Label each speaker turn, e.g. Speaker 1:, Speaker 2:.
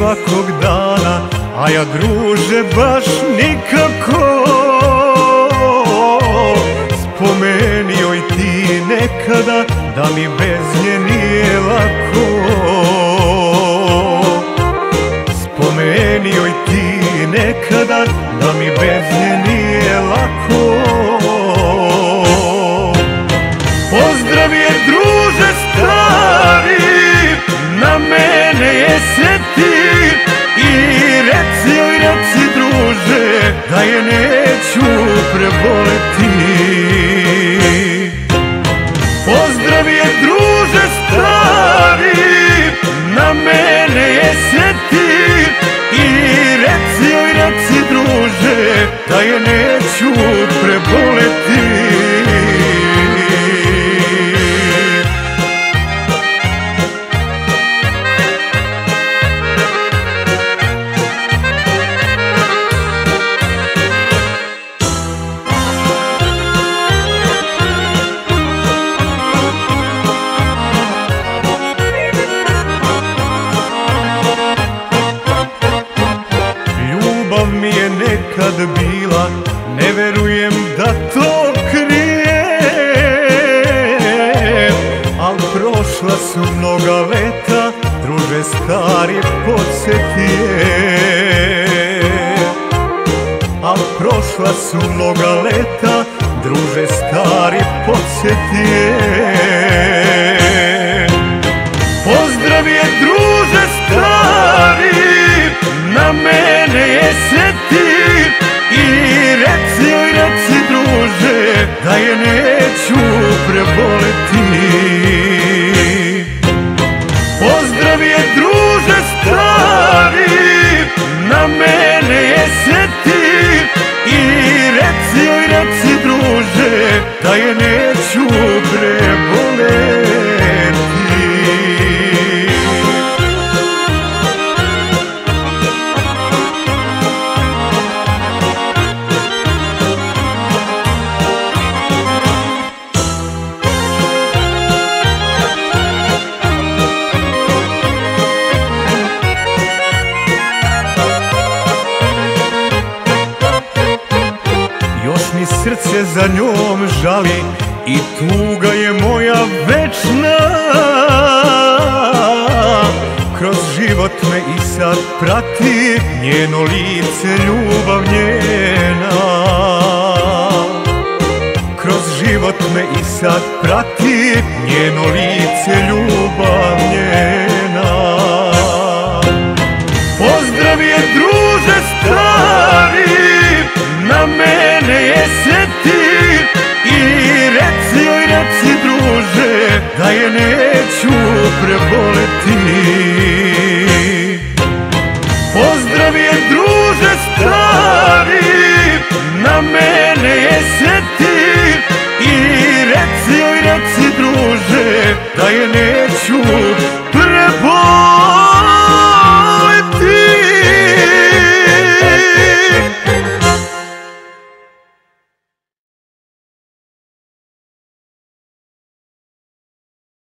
Speaker 1: svakog dana, a ja druže baš nikako. Spomenio i ti nekada da mi bez nje nije lako. Spomenio i ti nekada da mi bez nje nije lako. Pozdrav je druže stari, na mene je seti i reci druže da je neću preboleti. Pozdrav je druže stari, na mene je seti i reci druže da je neću preboleti. Mi je nekad bila, ne verujem da to krijem, al prošla su mnoga leta, druže stari podsjeti je. Al prošla su mnoga leta, druže stari podsjeti je. Pozdrav je druže stari, na mene je seti i reci druže da je neću preboleti. Pozdrav je druže stari, na mene je seti i reci druže da je neću preboleti. Mi srce za njom žali i tuga je moja večna. Kroz život me i sad prati njeno lice, ljubav njena. Kroz život me i sad prati njeno lice, ljubav njena. Pozdrav je druže stari, na mene je